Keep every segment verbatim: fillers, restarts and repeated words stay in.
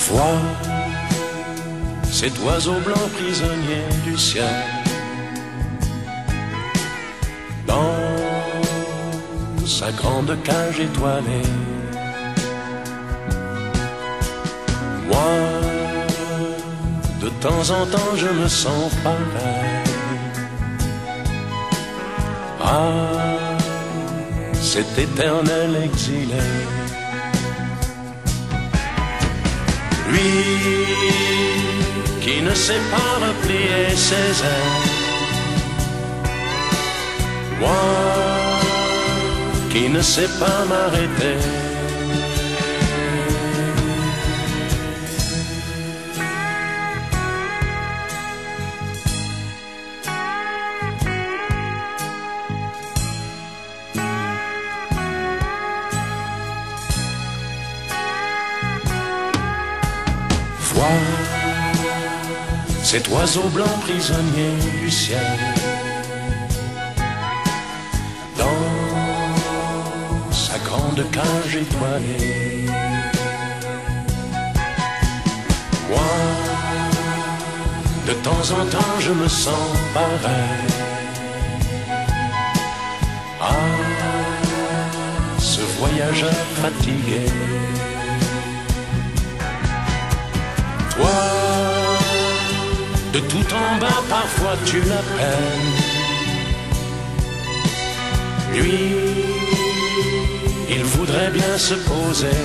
Vois cet oiseau blanc prisonnier du ciel dans sa grande cage étoilée. Moi, de temps en temps, je me sens pareil à cet éternel exilé. Lui qui ne sait pas replier ses ailes, moi qui ne sais pas m'arrêter. Vois cet oiseau blanc prisonnier du ciel dans sa grande cage étoilée. Moi, de temps en temps, je me sens pareil à ce voyageur fatigué. Toi, de tout en bas, parfois tu l'appelles. Lui, il voudrait bien se poser,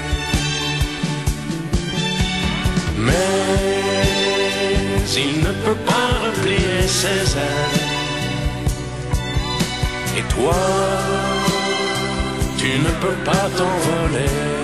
mais il ne peut pas replier ses ailes. Et toi, tu ne peux pas t'envoler.